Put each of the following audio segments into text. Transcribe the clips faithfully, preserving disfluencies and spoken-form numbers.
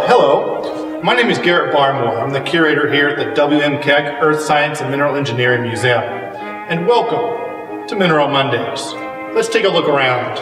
hello. My name is Garrett Barmore. I'm the curator here at the W M Keck Earth Science and Mineral Engineering Museum. And welcome to Mineral Mondays. Let's take a look around.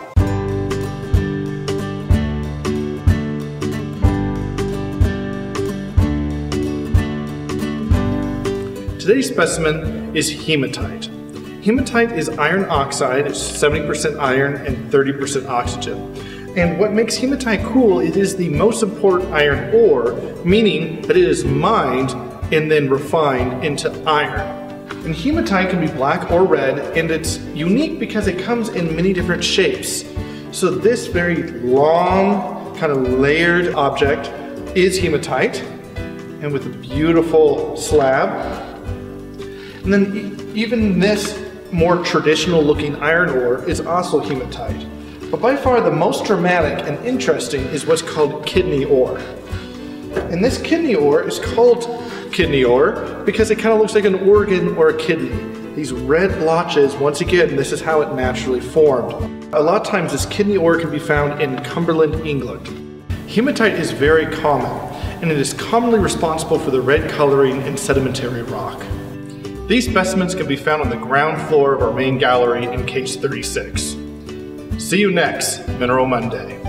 Today's specimen is hematite. Hematite is iron oxide. It's seventy percent iron and thirty percent oxygen. And what makes hematite cool, it is the most important iron ore, meaning that it is mined and then refined into iron. And hematite can be black or red, and it's unique because it comes in many different shapes. So this very long, kind of layered object is hematite, and with a beautiful slab. And then even this more traditional looking iron ore is also hematite. But by far the most dramatic and interesting is what's called kidney ore. And this kidney ore is called kidney ore because it kind of looks like an organ or a kidney. These red blotches, once again, this is how it naturally formed. A lot of times this kidney ore can be found in Cumberland, England. Hematite is very common, and it is commonly responsible for the red coloring in sedimentary rock. These specimens can be found on the ground floor of our main gallery in case thirty-six. See you next Mineral Monday.